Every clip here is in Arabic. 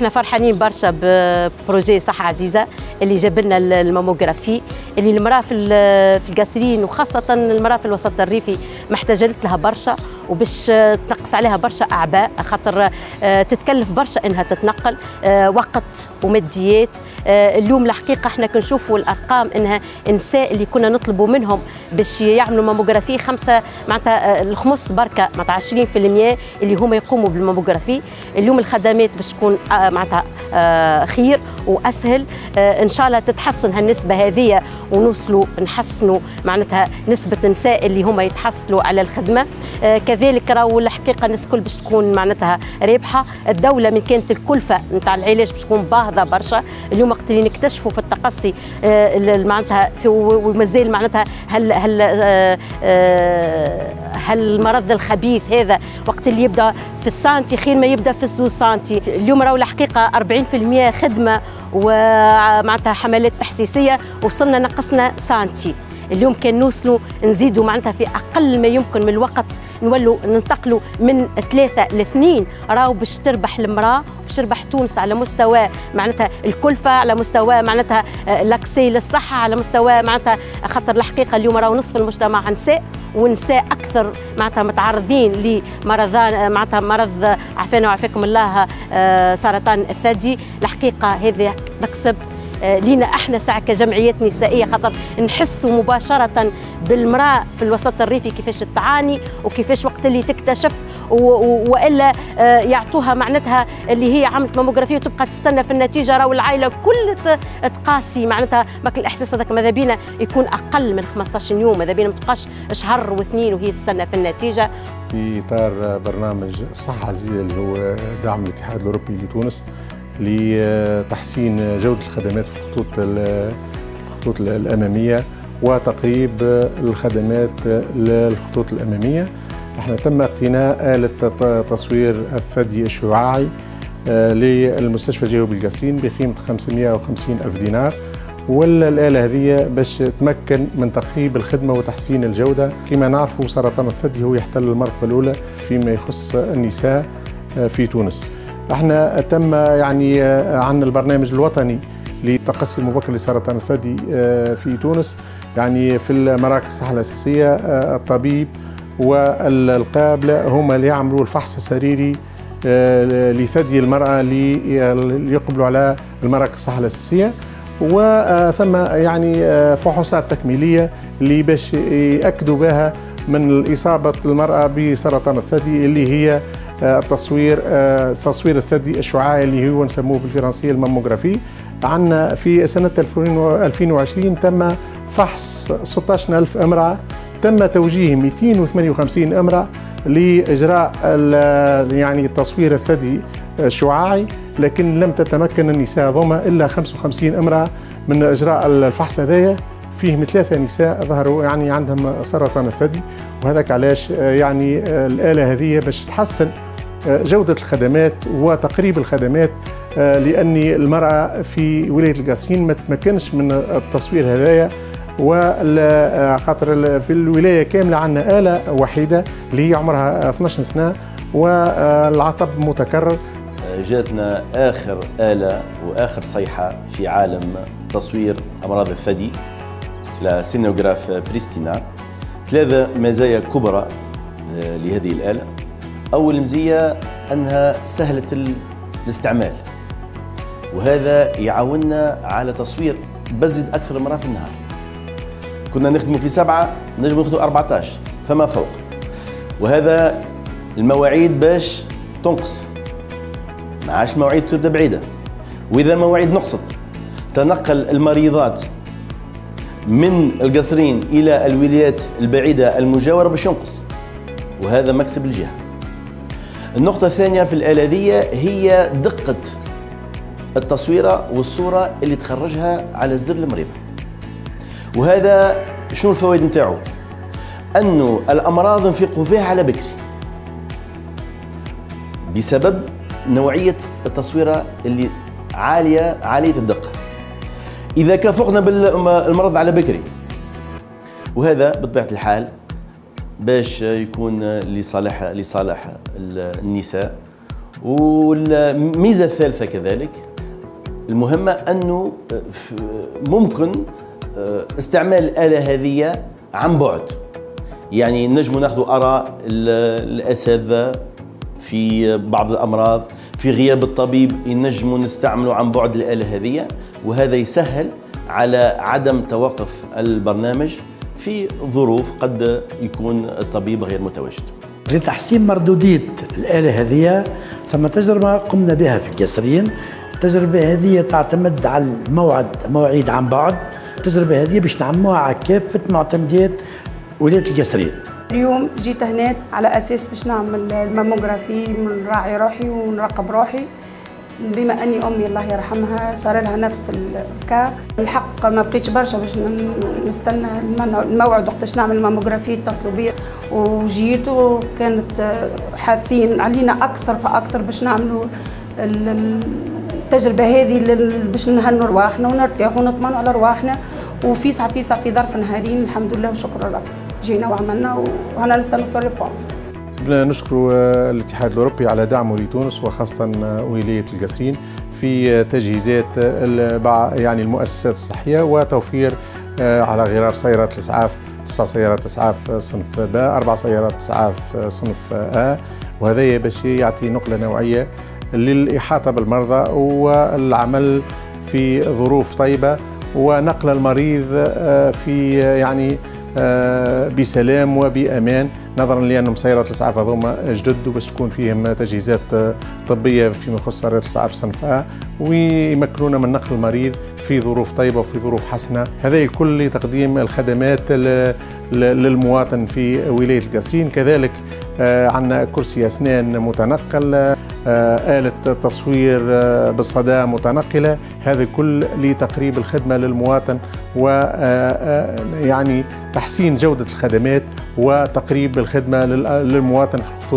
احنا فرحانين برشا ببروجي صحة عزيزة اللي جاب لنا الماموغرافي، اللي المراه في القاصرين وخاصة المراه في الوسط الريفي محتاجة لها برشا، وباش تنقص عليها برشا أعباء، خاطر تتكلف برشا انها تتنقل وقت وماديات. اليوم الحقيقة احنا كنشوفوا الأرقام انها النساء اللي كنا نطلبوا منهم باش يعملوا ماموغرافي خمسة معناتها الخمس بركة معناتها 20% اللي هما يقوموا بالماموغرافي. اليوم الخدمات باش تكون معناتها خير واسهل، ان شاء الله تتحسن هالنسبه هذه ونوصلوا نحسنوا معناتها نسبه النساء اللي هما يتحصلوا على الخدمه. كذلك راهو الحقيقه الناس الكل باش تكون معناتها رابحه. الدوله من كانت الكلفه نتاع العلاج باش تكون باهظه برشا. اليوم وقت اللي نكتشفوا في التقصي معناتها ومازال معناتها هل المرض الخبيث هذا وقت اللي يبدا في السانتي خير ما يبدا في الزوز سانتي. اليوم راهو الحقيقه 40% خدمه ومعناتها حملات تحسيسيه، وصلنا نقصنا سانتي. اليوم كان نوصلوا نزيدوا معناتها في اقل ما يمكن من الوقت نولوا ننتقلوا من 3 ل 2، راهو باش تربح المراه باش تربح تونس على مستوى معناتها الكلفه، على مستوى معناتها لاكسي للصحه، على مستوى معناتها خاطر الحقيقه اليوم راهو نصف المجتمع نساء، ونساء اكثر معناتها متعرضين لمرضان معناتها مرض عافانا وعافاكم الله سرطان الثدي. الحقيقه هذا مكسب لينا احنا ساعه كجمعيات نسائيه، خاطر نحسوا مباشره بالمراه في الوسط الريفي كيفاش تعاني وكيفاش وقت اللي تكتشف والا يعطوها معناتها اللي هي عملت ماموغرافيه وتبقى تستنى في النتيجه. راهو العائله كل تقاسي معناتها ماك الاحساس هذاك ماذا بينا يكون اقل من 15 يوم، ماذا بينا ما تبقاش شهر واثنين وهي تستنى في النتيجه. في اطار برنامج صحه عزيزه اللي هو دعم الاتحاد الاوروبي لتونس لتحسين جودة الخدمات في الخطوط الأمامية وتقريب الخدمات للخطوط الأمامية. احنا تم اقتناء آلة تصوير الثدي الشعاعي للمستشفى الجوي بالقصرين بقيمة 550 ألف دينار، والآلة هذه باش تمكن من تقريب الخدمة وتحسين الجودة. كما نعرفوا سرطان الثدي هو يحتل المرتبة الأولى فيما يخص النساء في تونس. احنا تم يعني عن البرنامج الوطني للتقصي المبكر لسرطان الثدي في تونس، يعني في المراكز الصحة الأساسية الطبيب والقابلة هم اللي يعملوا الفحص السريري لثدي المرأة ليقبلوا على المراكز الصحة الأساسية، وثم يعني فحوصات تكميلية اللي باش يأكدوا بها من إصابة المرأة بسرطان الثدي اللي هي تصوير الثدي الشعاعي اللي هو نسموه بالفرنسية الماموغرافي. عندنا في سنة 2020 تم فحص 16,000 امرأة، تم توجيه 258 امرأة لإجراء يعني تصوير الثدي الشعاعي، لكن لم تتمكن النساء ضمن إلا 55 امرأة من إجراء الفحص هذايا. فيهم 3 نساء ظهروا يعني عندهم سرطان الثدي، وهذاك علاش يعني الآلة هذه باش تحسن جودة الخدمات وتقريب الخدمات، لأن المرأة في ولاية القصرين ما تتمكنش من التصوير هذايا، وخاطر في الولاية كاملة عندنا آلة وحيدة اللي هي عمرها 12 سنة والعطب متكرر. جاتنا آخر آلة وآخر صيحة في عالم تصوير أمراض الثدي لسينوغراف بريستينا. 3 مزايا كبرى لهذه الآلة. أول مزية أنها سهلة الاستعمال، وهذا يعاوننا على تصوير بزد أكثر مرة في النهار. كنا نخدموا في 7 نجم نخدموا 14 فما فوق، وهذا المواعيد باش تنقص، ما عادش مواعيد تبدا بعيدة، وإذا المواعيد نقصت تنقل المريضات من القصرين إلى الولايات البعيدة المجاورة باش ينقص، وهذا مكسب الجهة. النقطة الثانية في الآلة هي دقة التصويرة والصورة اللي تخرجها على صدر المريض. وهذا شنو الفوائد نتاعو؟ أنه الأمراض نفيقوا فيها على بكري بسبب نوعية التصويرة اللي عالية الدقة. إذا كافقنا بالمرض على بكري، وهذا بطبيعة الحال باش يكون لصالح النساء والميزة الثالثة كذلك المهمة أنه ممكن استعمال الآلة هذه عن بعد، يعني نجم ناخذ آراء الأساتذة في بعض الأمراض، في غياب الطبيب ينجموا نستعملوا عن بعد الآلة هذه، وهذا يسهل على عدم توقف البرنامج في ظروف قد يكون الطبيب غير متواجد. لتحسين مردودية الآلة هذه ثم تجربة قمنا بها في القصرين. التجربة هذه تعتمد على مواعيد عن بعد. التجربة هذه باش نعموها على كافة معتمدات ولاية القصرين. اليوم جيت هنا على أساس باش نعمل الماموغرافي، نراعي روحي ونراقب روحي، بما أني أمي الله يرحمها صار لها نفس الكا. الحق ما بقيتش برشا باش نستنى الموعد وقتاش نعمل الماموغرافي، اتصلوا بي وجيت، وكانت حاثين علينا أكثر فأكثر باش نعملوا التجربة هذه باش نهنوا رواحنا ونرتاحوا ونطمنوا على رواحنا، وفيسع في ظرف نهارين الحمد لله وشكر الله جينا وعملنا وهنا نستنوا في الريبونس. نشكر الاتحاد الأوروبي على دعمه لتونس وخاصة ولاية القصرين في تجهيزات يعني المؤسسات الصحية وتوفير على غرار سيارات الإسعاف 9 سيارات إسعاف صنف ب، 4 سيارات إسعاف صنف A، وهذا باش يعطي نقلة نوعية للإحاطة بالمرضى والعمل في ظروف طيبة ونقل المريض في يعني بسلام وبأمان، نظرا لأنهم سيارات الإسعاف هذوما جدد وباش تكون فيهم تجهيزات طبية فيما يخص سيارات الإسعاف صنف A، ويمكنونا من نقل المريض في ظروف طيبة وفي ظروف حسنة. هذا الكل لتقديم الخدمات للمواطن في ولاية القصرين. كذلك عندنا كرسي أسنان متنقل، آلة تصوير بالصدى متنقلة، هذا الكل لتقريب الخدمة للمواطن ويعني تحسين جودة الخدمات وتقريب الخدمة للمواطن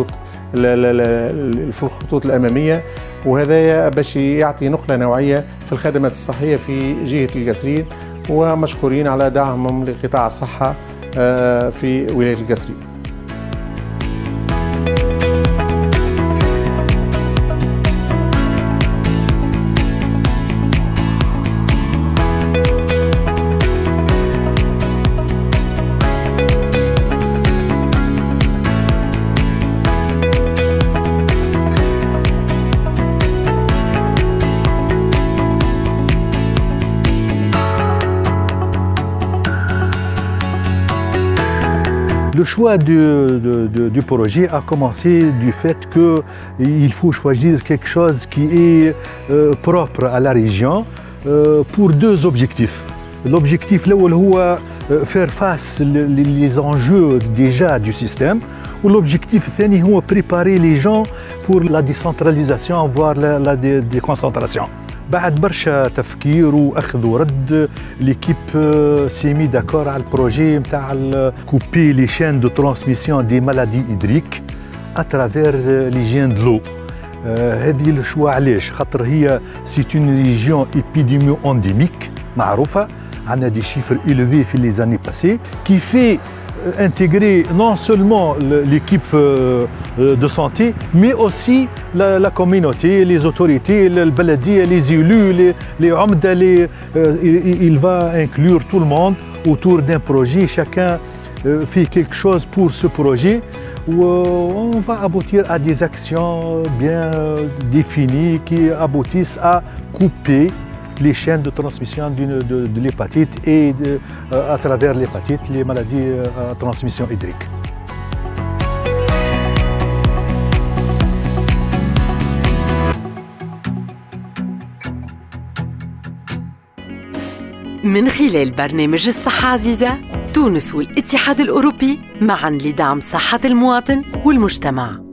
في الخطوط الأمامية، وهذا باش يعطي نقلة نوعية في الخدمات الصحية في جهة القصرين، ومشكورين على دعمهم لقطاع الصحة في ولاية القصرين. Le choix du projet a commencé du fait qu'il faut choisir quelque chose qui est propre à la région pour 2 objectifs. L'objectif là هو faire face les enjeux déjà du système, ou l'objectif الثاني هو préparer les gens pour la décentralisation voire la déconcentration. بعد برشا تفكير واخذ ورد ليكيب سيمي داكور على البروجي نتاع كوبي لي شين دو ترانسميسيون دي مالادي هيدريك اترافير ليجين دلو. هذه الشوا علاش؟ خاطر هي سيت اون ريجيون ايبيديميو انديميك معروفه، عندنا دي شيفر إليفي في لي زاني باسي كي في intégrer non seulement l'équipe de santé, mais aussi la communauté, les autorités, le baladi, les élus, les omda, il va inclure tout le monde autour d'un projet. Chacun fait quelque chose pour ce projet. On va aboutir à des actions bien définies qui aboutissent à couper les chaînes de transmission de l'hépatite et à travers l'hépatite, les maladies à transmission hydrique. من خلال برنامج الصحة عزيزة، تونس والاتحاد الأوروبي معاً لدعم صحة المواطن والمجتمع.